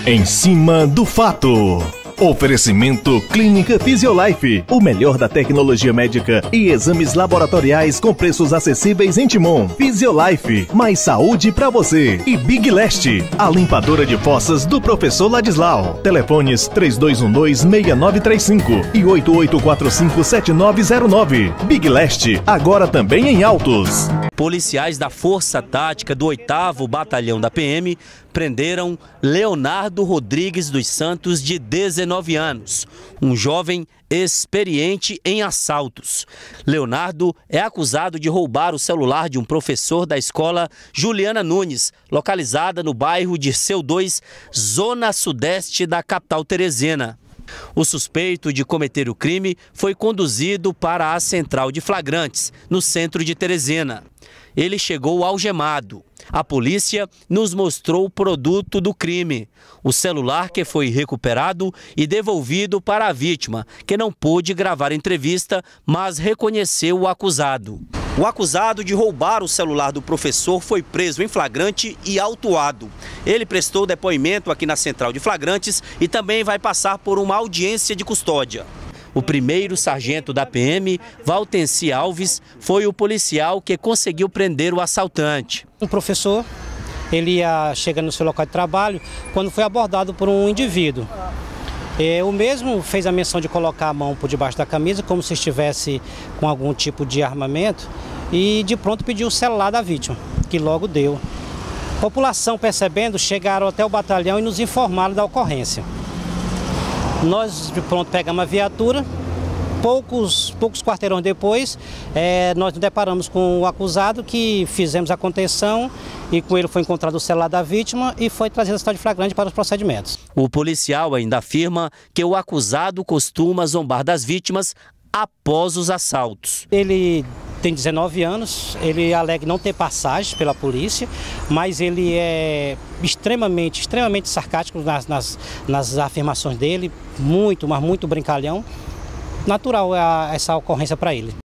Em cima do fato. Oferecimento Clínica Fisiolife, o melhor da tecnologia médica e exames laboratoriais com preços acessíveis em Timon. Fisiolife, mais saúde pra você. E Big Leste, a limpadora de fossas do professor Ladislau. Telefones 3212-6935 e 8845-7909. Big Leste, agora também em Altos. Policiais da Força Tática do 8º Batalhão da PM prenderam Leonardo Rodrigues dos Santos, de 19 anos, um jovem experiente em assaltos. Leonardo é acusado de roubar o celular de um professor da escola Juliana Nunes, localizada no bairro Dirceu 2, zona sudeste da capital teresina. O suspeito de cometer o crime foi conduzido para a central de flagrantes, no centro de Teresina. Ele chegou algemado. A polícia nos mostrou o produto do crime, o celular que foi recuperado e devolvido para a vítima, que não pôde gravar entrevista, mas reconheceu o acusado. O acusado de roubar o celular do professor foi preso em flagrante e autuado. Ele prestou depoimento aqui na central de flagrantes e também vai passar por uma audiência de custódia. O primeiro sargento da PM, Valtenci Alves, foi o policial que conseguiu prender o assaltante. Um professor, ele chega no seu local de trabalho quando foi abordado por um indivíduo. O mesmo fez a menção de colocar a mão por debaixo da camisa, como se estivesse com algum tipo de armamento, e de pronto pediu o celular da vítima, que logo deu. A população, percebendo, chegaram até o batalhão e nos informaram da ocorrência. Nós de pronto pegamos a viatura, poucos quarteirões depois, nós nos deparamos com o acusado, que fizemos a contenção e com ele foi encontrado o celular da vítima e foi trazido à cidade de flagrante para os procedimentos. O policial ainda afirma que o acusado costuma zombar das vítimas após os assaltos. Ele tem 19 anos, ele alega não ter passagem pela polícia, mas ele é extremamente sarcástico nas afirmações dele, mas muito brincalhão. Natural essa ocorrência para ele.